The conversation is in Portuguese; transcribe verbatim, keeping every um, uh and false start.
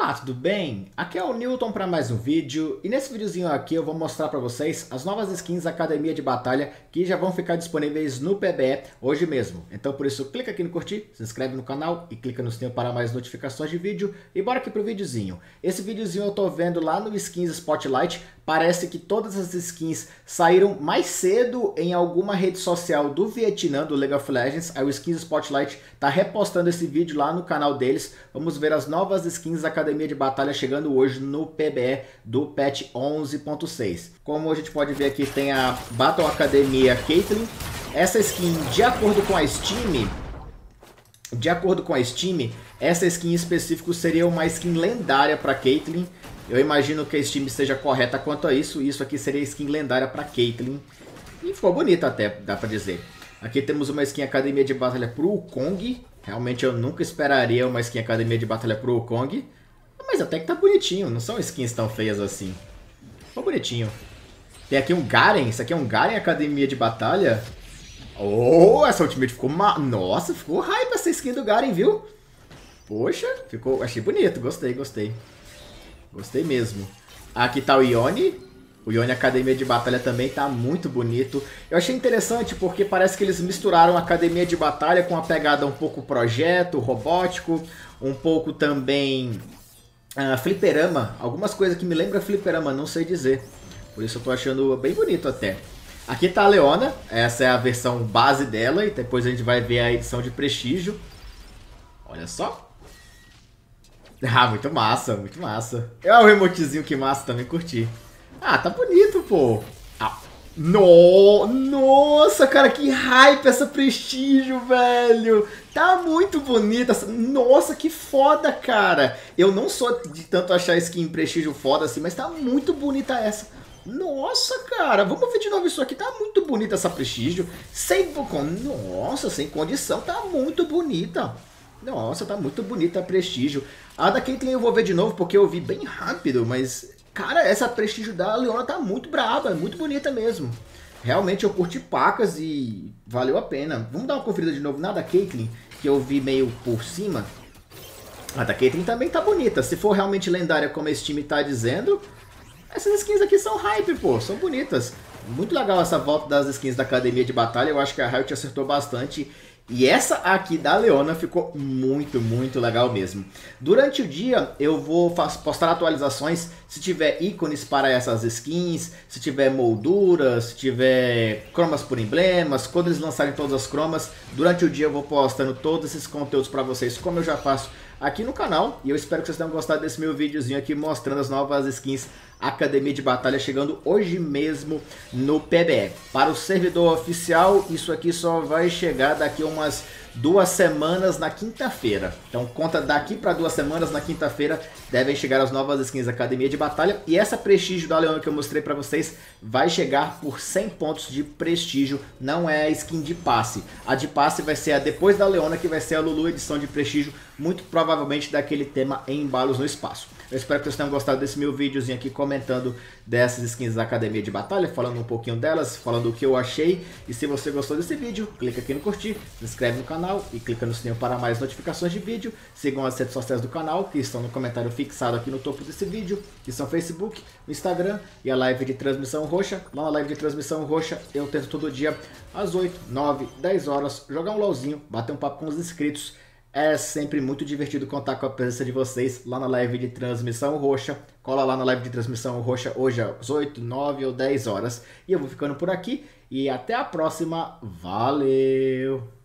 Olá, tudo bem? Aqui é o Newton para mais um vídeo e nesse videozinho aqui eu vou mostrar para vocês as novas skins da Academia de Batalha que já vão ficar disponíveis no P B E hoje mesmo. Então por isso clica aqui no curtir, se inscreve no canal e clica no sininho para mais notificações de vídeo e bora aqui pro videozinho. Esse videozinho eu tô vendo lá no Skins Spotlight, parece que todas as skins saíram mais cedo em alguma rede social do Vietnã, do League of Legends. Aí o Skins Spotlight tá repostando esse vídeo lá no canal deles. Vamos ver as novas skins da Academia de Batalha chegando hoje no P B E do patch onze ponto seis. Como a gente pode ver aqui, tem a Battle Academia Caitlyn. Essa skin, de acordo com a Steam, de acordo com a Steam, essa skin em específico seria uma skin lendária para Caitlyn. Eu imagino que a Steam esteja correta quanto a isso. Isso aqui seria skin lendária para Caitlyn. E ficou bonita até, dá para dizer. Aqui temos uma skin Academia de Batalha pro Wukong. Realmente eu nunca esperaria uma skin Academia de Batalha pro Wukong. Mas até que tá bonitinho, não são skins tão feias assim. Ficou bonitinho. Tem aqui um Garen, isso aqui é um Garen Academia de Batalha. Oh, essa ultimate ficou... Ma... Nossa, ficou hype essa skin do Garen, viu? Poxa, ficou... achei bonito, gostei, gostei. Gostei mesmo. Aqui tá o Yone. O Yone Academia de Batalha também tá muito bonito. Eu achei interessante porque parece que eles misturaram a Academia de Batalha com uma pegada um pouco projeto, robótico, um pouco também uh, fliperama. Algumas coisas que me lembram fliperama, não sei dizer. Por isso eu tô achando bem bonito até. Aqui tá a Leona, essa é a versão base dela e depois a gente vai ver a edição de prestígio. Olha só. Ah, muito massa, muito massa. É o remotezinho que massa também, curti. Ah, tá bonito, pô. Ah, no, nossa, cara, que hype essa prestígio, velho. Tá muito bonita. Nossa, que foda, cara. Eu não sou de tanto achar skin prestígio foda assim, mas tá muito bonita essa. Nossa, cara, vamos ver de novo isso aqui. Tá muito bonita essa prestígio. Sem, nossa, sem condição, tá muito bonita. Nossa, tá muito bonita a prestígio. A da Caitlyn eu vou ver de novo porque eu vi bem rápido, mas... Cara, essa prestígio da Leona tá muito braba, muito bonita mesmo. Realmente eu curti pacas e valeu a pena. Vamos dar uma conferida de novo na da Caitlyn, que eu vi meio por cima. A da Caitlyn também tá bonita. Se for realmente lendária como esse time tá dizendo, essas skins aqui são hype, pô, são bonitas. Muito legal essa volta das skins da Academia de Batalha, eu acho que a Riot acertou bastante. E essa aqui da Leona ficou muito, muito legal mesmo. Durante o dia eu vou postar atualizações se tiver ícones para essas skins, se tiver molduras, se tiver cromas por emblemas, quando eles lançarem todas as cromas. Durante o dia eu vou postando todos esses conteúdos para vocês, como eu já faço aqui no canal. E eu espero que vocês tenham gostado desse meu videozinho aqui mostrando as novas skins Academia de Batalha chegando hoje mesmo no P B E. Para o servidor oficial, isso aqui só vai chegar daqui a umas duas semanas na quinta-feira. Então conta daqui para duas semanas, na quinta-feira devem chegar as novas skins da Academia de Batalha. E essa prestígio da Leona que eu mostrei para vocês vai chegar por cem pontos de prestígio. Não é a skin de passe. A de passe vai ser a depois da Leona, que vai ser a Lulu edição de prestígio. Muito provavelmente daquele tema em embalos no espaço. Eu espero que vocês tenham gostado desse meu videozinho aqui comentando dessas skins da Academia de Batalha, falando um pouquinho delas, falando o que eu achei. E se você gostou desse vídeo, clica aqui no curtir, se inscreve no canal e clica no sininho para mais notificações de vídeo. Sigam as redes sociais do canal, que estão no comentário fixado aqui no topo desse vídeo, que são o Facebook, o Instagram e a live de transmissão roxa. Lá na live de transmissão roxa eu tento todo dia às oito, nove, dez horas jogar um LOLzinho, bater um papo com os inscritos. É sempre muito divertido contar com a presença de vocês lá na live de transmissão roxa. Cola lá na live de transmissão roxa hoje às oito, nove ou dez horas. E eu vou ficando por aqui e até a próxima. Valeu!